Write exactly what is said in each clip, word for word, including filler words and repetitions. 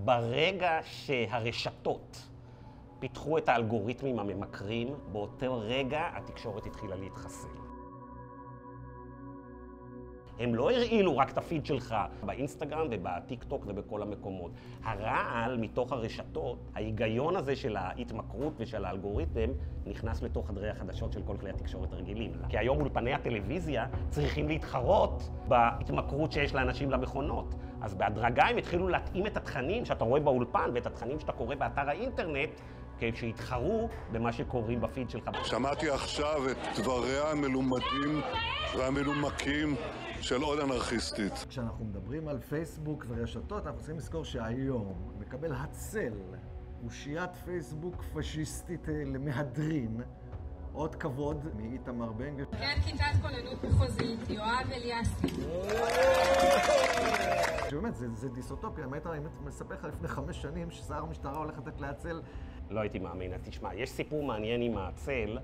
ברגע שהרשתות פיתחו את האלגוריתמים הממכרים, באותו רגע התקשורת התחילה להתחסל. הם לא הרעילו רק את הפיד שלך באינסטגרם ובטיק טוק ובכל המקומות. הרעל מתוך הרשתות, ההיגיון הזה של ההתמכרות ושל האלגוריתם, נכנס לתוך חדרי החדשות של כל כלי התקשורת הרגילים. כי היום אולפני הטלוויזיה צריכים להתחרות בהתמכרות שיש לאנשים למכונות. אז בהדרגה הם התחילו להתאים את התכנים שאתה רואה באולפן ואת התכנים שאתה קורא באתר האינטרנט, שיתחרו במה שקוראים בפיד שלך. שמעתי עכשיו את דבריה המלומדים והמלומקים של עוד אנרכיסטית. כשאנחנו מדברים על פייסבוק ורשתות, אנחנו צריכים לזכור שהיום מקבל הצל אושיית פייסבוק פשיסטית למהדרין. עוד כבוד מאיתמר בן גביר. כן, כיתת כוננות מחוזית, יואב אליאסי. שבאמת, זה, זה דיסוטופיה. באמת, אני מספר לך לפני חמש שנים ששר המשטרה הולך לתת להצל. לא הייתי מאמין. אז תשמע, יש סיפור מעניין עם הצל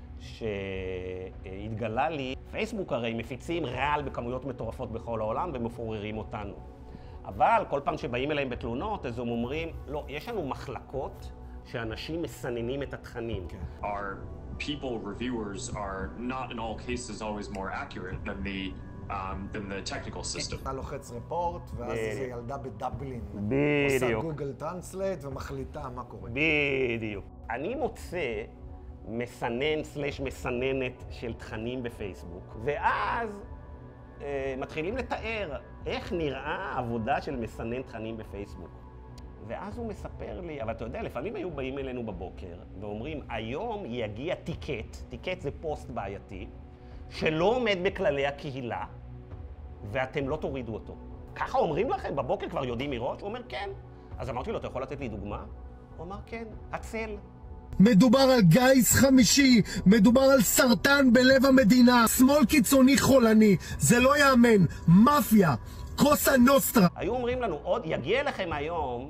שהתגלה לי. פייסבוק הרי מפיצים רעל בכמויות מטורפות בכל העולם ומפוררים אותנו. אבל כל פעם שבאים אליהם בתלונות, אז הם אומרים, לא, יש לנו מחלקות שאנשים מסננים את התכנים. Our people reviewers are not in all cases always more accurate than the um, than the technical system. אתה לוחץ רפורט, ואז איזו ילדה בדבלין. בדיוק. עושה גוגל טרנסלייט ומחליטה מה קורה. בדיוק. אני מוצא מסנן סלש מסננת של תכנים בפייסבוק, ואז אה, מתחילים לתאר איך נראה העבודה של מסנן תכנים בפייסבוק. ואז הוא מספר לי, אבל אתה יודע, לפעמים היו באים אלינו בבוקר ואומרים, היום יגיע טיקט, טיקט זה פוסט בעייתי, שלא עומד בכללי הקהילה, ואתם לא תורידו אותו. ככה אומרים לכם, בבוקר כבר יודעים מראש? הוא אומר, כן. אז אמרתי לו, אתה יכול לתת לי דוגמה? הוא אמר, כן, הצל. מדובר על גיס חמישי, מדובר על סרטן בלב המדינה, שמאל קיצוני חולני, זה לא יאמן, מאפיה, קוסה נוסטרה. היו אומרים לנו, עוד יגיע לכם היום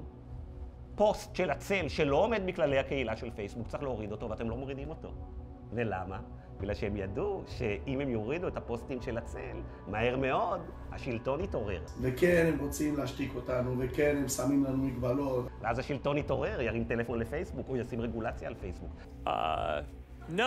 פוסט של הצל שלא עומד בכללי הקהילה של פייסבוק, צריך להוריד אותו ואתם לא מורידים אותו. ולמה? בגלל שהם ידעו שאם הם יורידו את הפוסטים של הצל, מהר מאוד השלטון יתעורר. וכן, הם רוצים להשתיק אותנו, וכן, הם שמים לנו מגבלות. ואז השלטון יתעורר, ירים טלפון לפייסבוק, או ישים רגולציה על פייסבוק. אה... לא.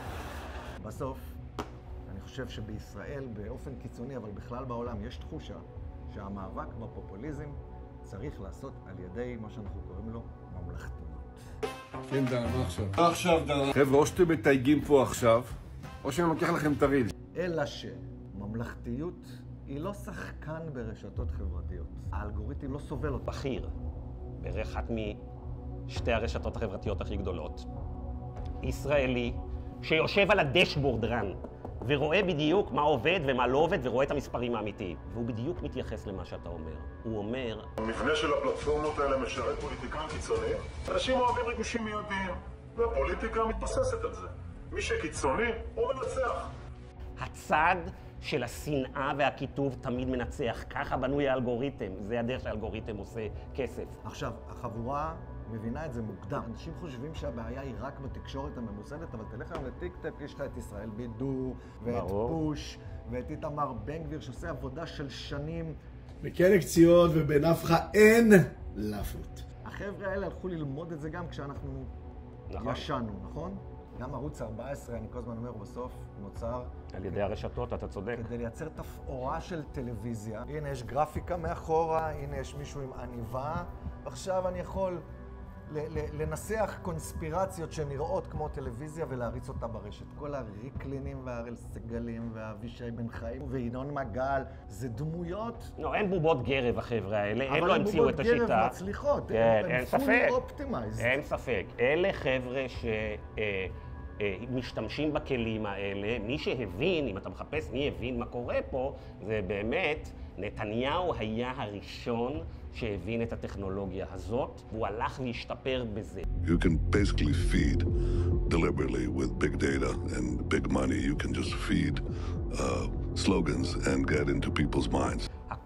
בסוף, אני חושב שבישראל, באופן קיצוני, אבל בכלל בעולם, יש תחושה שהמאבק בפופוליזם צריך לעשות על ידי מה שאנחנו קוראים לו ממלכתיות. כן, דנה, מה עכשיו? מה עכשיו, דנה? חבר'ה, או שאתם מתייגים פה עכשיו, או שאני לוקח לכם את הריל. אלא שממלכתיות היא לא שחקן ברשתות חברתיות. האלגוריתם לא סובל אותה. בכיר, באחת משתי הרשתות החברתיות הכי גדולות, ישראלי, שיושב על הדשבורד רן, ורואה בדיוק מה עובד ומה לא עובד, ורואה את המספרים האמיתיים. והוא בדיוק מתייחס למה שאתה אומר. הוא אומר... המבנה של הפלטפורמות האלה משרת פוליטיקאים קיצוניים. אנשים אוהבים ריגושים מיידיים, והפוליטיקה מתבססת על זה. מי שקיצוני, הוא מנצח. הצד של השנאה והכיתוב תמיד מנצח. ככה בנוי האלגוריתם. זה הדרך שהאלגוריתם עושה כסף. עכשיו, החבורה מבינה את זה מוקדם. אנשים חושבים שהבעיה היא רק בתקשורת הממוסדת, אבל תלך היום לטיק-טק, יש לך את ישראל בידור, ואת פוש, ואת איתמר בן גביר, שעושה עבודה של שנים. בכלא קציעות ובנפחה אין לאפות. החבר'ה האלה הלכו ללמוד את זה גם כשאנחנו נכון. ישנו, נכון? גם ערוץ ארבע עשרה, אני כל הזמן אומר, בסוף נוצר... על ידי הרשתות, אתה צודק. כדי לייצר תפאורה של טלוויזיה. הנה יש גרפיקה מאחורה, הנה יש מישהו עם עניבה, ועכשיו אני יכול לנסח קונספירציות שנראות כמו טלוויזיה ולהריץ אותה ברשת. כל הריקלינים והראל סגלים והאבישי בן חיים וינון מגל, זה דמויות... לא, אין בובות גרב החבר'ה האלה, הם לא המציאו את השיטה. אבל בובות גרב מצליחות, כן, הם אין ספק. fully optimized. אין ספק. אלה חבר'ה שמשתמשים בכלים האלה. מי שהבין, אם אתה מחפש מי הבין מה קורה פה, זה באמת, נתניהו היה הראשון שהבין את הטכנולוגיה הזאת, והוא הלך להשתפר בזה. You can basically feed deliberately with big data and big money. You can just feed uh, slogans and get into people's minds.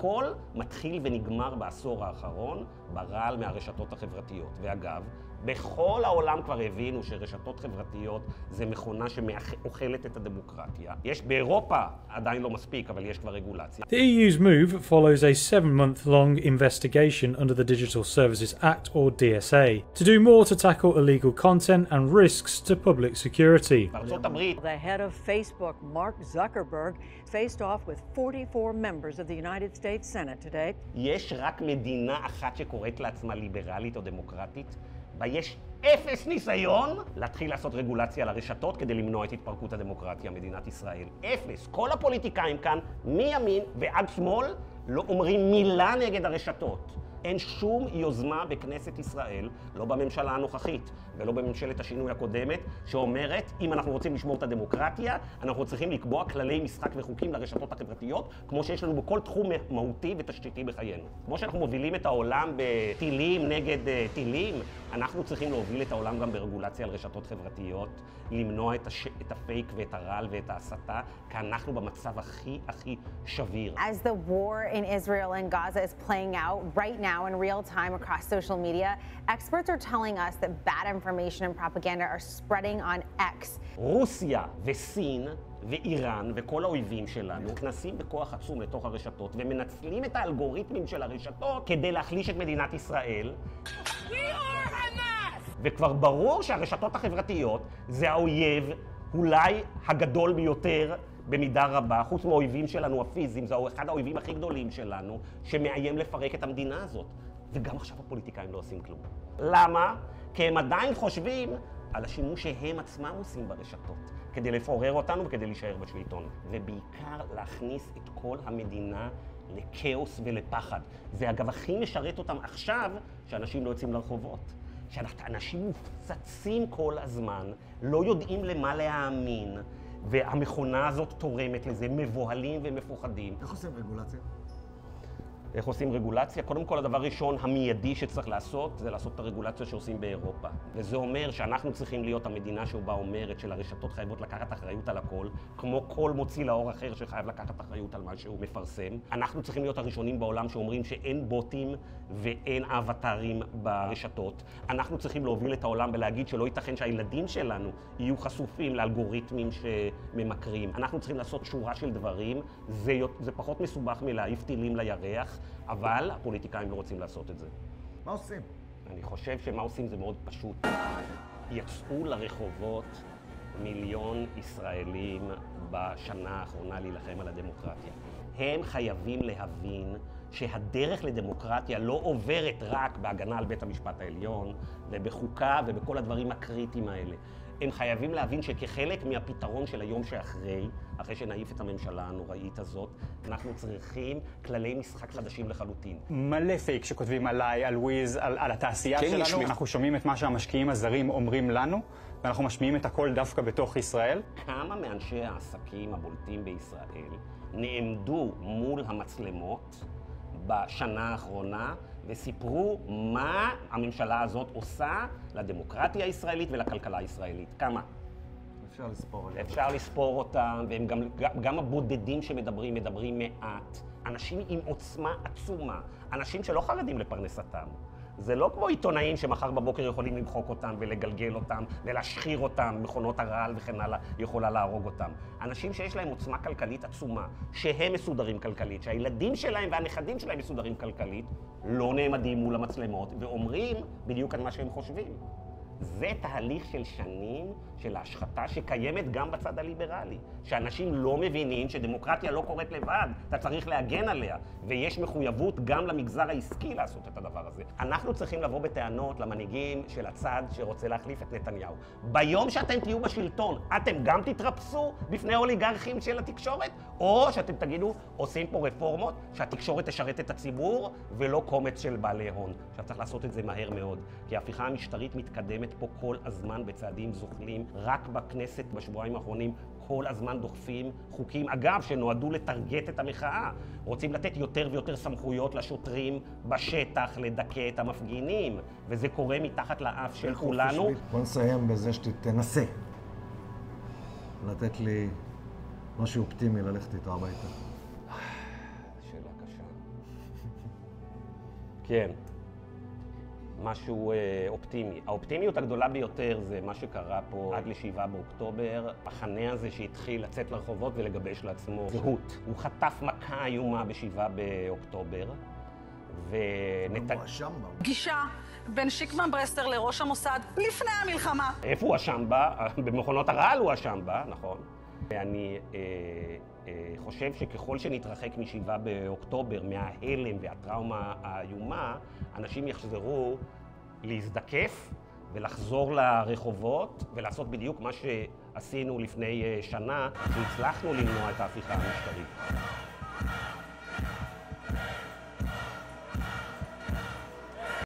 הכל מתחיל ונגמר בעשור האחרון ברעל מהרשתות החברתיות. ואגב, בכל העולם כבר הבינו שרשתות חברתיות זה מכונה שאוכלת את הדמוקרטיה. יש באירופה, עדיין לא מספיק, אבל יש כבר רגולציה. The E U's move follows a seven-month-long investigation under the Digital Services Act, or D S A, to do more to tackle illegal content and risks to public security. בארצות הברית, The head of Facebook, Mark Zuckerberg, faced off with forty-four members of the United States Senate today. יש רק מדינה אחת שקוראת לעצמה ליברלית או דמוקרטית, ויש אפס ניסיון להתחיל לעשות רגולציה לרשתות כדי למנוע את התפרקות הדמוקרטיה, מדינת ישראל. אפס. כל הפוליטיקאים כאן, מימין ועד שמאל, לא אומרים מילה נגד הרשתות. אין שום יוזמה בכנסת ישראל, לא בממשלה הנוכחית ולא בממשלת השינוי הקודמת, שאומרת, אם אנחנו רוצים לשמור את הדמוקרטיה, אנחנו צריכים לקבוע כללי משחק וחוקים לרשתות החברתיות, כמו שיש לנו בכל תחום מהותי ותשתיתי בחיינו. כמו שאנחנו מובילים את העולם בטילים נגד uh, טילים, אנחנו צריכים להוביל את העולם גם ברגולציה על רשתות חברתיות, למנוע את, הש... את הפייק ואת הרעל ואת ההסתה, כי אנחנו במצב הכי הכי שביר. As the war in Israel and Gaza is playing out right now, Now in real time across social media, experts are telling us that bad information and propaganda are spreading on X. רוסיה וסין ואיראן וכל האויבים שלנו נכנסים בכוח עצום לתוך הרשתות ומנצלים את האלגוריתמים של הרשתות כדי להחליש את מדינת ישראל. We are Hamas! וכבר ברור שהרשתות החברתיות זה האויב אולי הגדול ביותר במידה רבה, חוץ מהאויבים שלנו הפיזיים, זהו אחד האויבים הכי גדולים שלנו, שמאיים לפרק את המדינה הזאת. וגם עכשיו הפוליטיקאים לא עושים כלום. למה? כי הם עדיין חושבים על השימוש שהם עצמם עושים ברשתות, כדי לפורר אותנו וכדי להישאר בשלטון. ובעיקר להכניס את כל המדינה לכאוס ולפחד. זה אגב הכי משרת אותם עכשיו, שאנשים לא יוצאים לרחובות. שאנשים מופצצים כל הזמן, לא יודעים למה להאמין, והמכונה הזאת תורמת לזה, מבוהלים ומפוחדים. איך עושים רגולציה? איך עושים רגולציה? קודם כל, הדבר ראשון, המיידי שצריך לעשות, זה לעשות את הרגולציה שעושים באירופה. וזה אומר שאנחנו צריכים להיות המדינה שבה אומרת שלרשתות חייבות לקחת אחריות על הכל, כמו כל מוציא לאור אחר שחייב לקחת אחריות על מה שהוא מפרסם. אנחנו צריכים להיות הראשונים בעולם שאומרים שאין בוטים ואין אבטרים ברשתות. אנחנו צריכים להוביל את העולם ולהגיד שלא ייתכן שהילדים שלנו יהיו חשופים לאלגוריתמים שממכרים. אנחנו צריכים לעשות שורה של דברים. זה, זה פחות מסובך מלהעיף טילים לירח, אבל הפוליטיקאים לא רוצים לעשות את זה. מה עושים? אני חושב שמה עושים זה מאוד פשוט. יצאו לרחובות מיליון ישראלים בשנה האחרונה להילחם על הדמוקרטיה. הם חייבים להבין שהדרך לדמוקרטיה לא עוברת רק בהגנה על בית המשפט העליון ובחוקה ובכל הדברים הקריטיים האלה. הם חייבים להבין שכחלק מהפתרון של היום שאחרי, אחרי שנעיף את הממשלה הנוראית הזאת, אנחנו צריכים כללי משחק חדשים לחלוטין. מלא פייק שכותבים עליי, על וויז, על, על התעשייה כן, שלנו. יש... אנחנו שומעים את מה שהמשקיעים הזרים אומרים לנו, ואנחנו משמיעים את הכל דווקא בתוך ישראל. כמה מאנשי העסקים הבולטים בישראל נעמדו מול המצלמות בשנה האחרונה וסיפרו מה הממשלה הזאת עושה לדמוקרטיה הישראלית ולכלכלה הישראלית. כמה? אפשר לספור עליהם. אפשר לספור אותם, והם גם, גם הבודדים שמדברים, מדברים מעט. אנשים עם עוצמה עצומה, אנשים שלא חרדים לפרנסתם. זה לא כמו עיתונאים שמחר בבוקר יכולים למחוק אותם ולגלגל אותם ולהשחיר אותם, מכונות הרעל וכן הלאה יכולה להרוג אותם. אנשים שיש להם עוצמה כלכלית עצומה, שהם מסודרים כלכלית, שהילדים שלהם והנכדים שלהם מסודרים כלכלית, לא נעמדים מול המצלמות ואומרים בדיוק על מה שהם חושבים. זה תהליך של שנים של ההשחתה שקיימת גם בצד הליברלי. שאנשים לא מבינים שדמוקרטיה לא קורית לבד, אתה צריך להגן עליה, ויש מחויבות גם למגזר העסקי לעשות את הדבר הזה. אנחנו צריכים לבוא בטענות למנהיגים של הצד שרוצה להחליף את נתניהו. ביום שאתם תהיו בשלטון, אתם גם תתרפסו בפני אוליגרכים של התקשורת, או שאתם תגידו, עושים פה רפורמות שהתקשורת תשרת את הציבור ולא קומץ של בעלי הון. עכשיו צריך לעשות את זה מהר מאוד, כי ההפיכה המשטרית מתקדמת פה כל הזמן בצעדים זוחלים. רק בכנסת בשבועיים האחרונים כל הזמן דוחפים חוקים, אגב, שנועדו לטרגט את המחאה. רוצים לתת יותר ויותר סמכויות לשוטרים בשטח, לדכא את המפגינים, וזה קורה מתחת לאף של כולנו. בוא נסיים בזה שתנסה לתת לי משהו אופטימי ללכת איתו הביתה. שאלה קשה. כן. משהו אה, אופטימי. האופטימיות הגדולה ביותר זה מה שקרה פה עד לשבעה באוקטובר. המחנה הזה שהתחיל לצאת לרחובות ולגבש לעצמו זהות. הוא חטף מכה איומה בשבעה באוקטובר. ונת... הוא אשם בה. פגישה בין שיקמן ברסלר לראש המוסד לפני המלחמה. איפה הוא אשם בה? במכונות הרעל הוא אשם בה, נכון. אני אה, אה, חושב שככל שנתרחק משבעה באוקטובר, מההלם והטראומה האיומה, אנשים יחזרו להזדקף ולחזור לרחובות ולעשות בדיוק מה שעשינו לפני שנה, שהצלחנו למנוע את ההפיכה המשטרית.